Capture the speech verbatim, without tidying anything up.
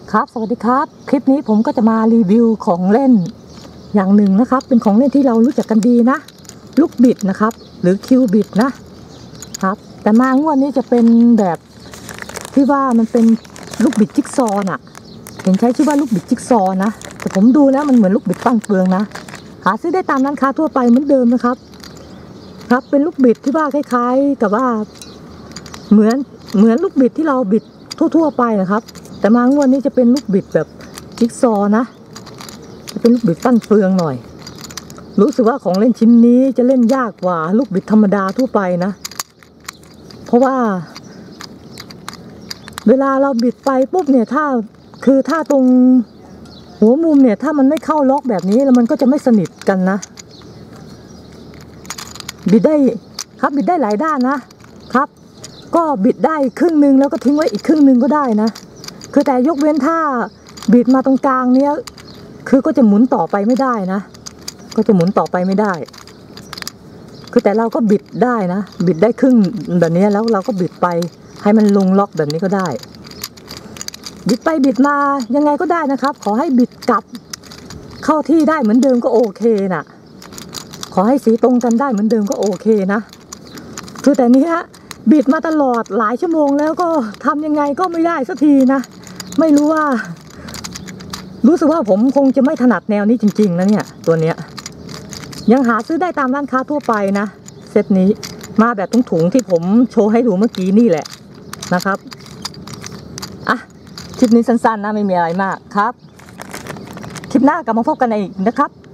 ครับสวัสดีครับคลิปนี้ผมก็จะมารีวิวของเล่นอย่างหนึ่งนะครับเป็นของเล่นที่เรารู้จักกันดีนะลูกบิดนะครับหรือคิวบิดนะครับแต่มางวดนี้จะเป็นแบบที่ว่ามันเป็นลูกบิดจิ๊กซอว์น่ะเห็นใช้ชื่อว่าลูกบิดจิ๊กซอว์นะแต่ผมดูแล้วมันเหมือนลูกบิดฟังเฟืองนะหาซื้อได้ตามร้านค้าทั่วไปเหมือนเดิมนะครับครับเป็นลูกบิดที่ว่าคล้ายๆกับว่าเหมือนเหมือนลูกบิดที่เราบิดทั่วๆไปนะครับแต่มางวดนี้จะเป็นลูกบิดแบบจิ๊กซอว์นะจะเป็นลูกบิดฟันเฟืองหน่อยรู้สึกว่าของเล่นชิ้นนี้จะเล่นยากกว่าลูกบิดธรรมดาทั่วไปนะเพราะว่าเวลาเราบิดไปปุ๊บเนี่ยถ้าคือถ้าตรงหัวมุมเนี่ยถ้ามันไม่เข้าล็อกแบบนี้แล้วมันก็จะไม่สนิทกันนะบิดได้ครับบิดได้หลายด้านนะครับก็บิดได้ครึ่งนึงแล้วก็ทิ้งไว้อีกครึ่งนึงก็ได้นะคือแต่ยกเว้นถ้าบิดมาตรงกลางเนี้ยคือก็จะหมุนต่อไปไม่ได้นะก็จะหมุนต่อไปไม่ได้คือแต่เราก็บิดได้นะบิดได้ครึ่งแบบนี้แล้วเราก็บิดไปให้มันลงล็อกแบบนี้ก็ได้บิดไปบิดมายังไงก็ได้นะครับขอให้บิดกลับเข้าที่ได้เหมือนเดิมก็โอเคนะขอให้สีตรงกันได้เหมือนเดิมก็โอเคนะคือแต่นี้ฮะบิดมาตลอดหลายชั่วโมงแล้วก็ทำยังไงก็ไม่ได้สักทีนะไม่รู้ว่ารู้สึกว่าผมคงจะไม่ถนัดแนวนี้จริงๆนะเนี่ยตัวเนี้ยยังหาซื้อได้ตามร้านค้าทั่วไปนะเซตนี้มาแบบถุงๆที่ผมโชว์ให้ดูเมื่อกี้นี่แหละนะครับอ่ะคลิปนี้สั้นๆนะไม่มีอะไรมากครับคลิปหน้ากลับมาพบกันอีกนะครับ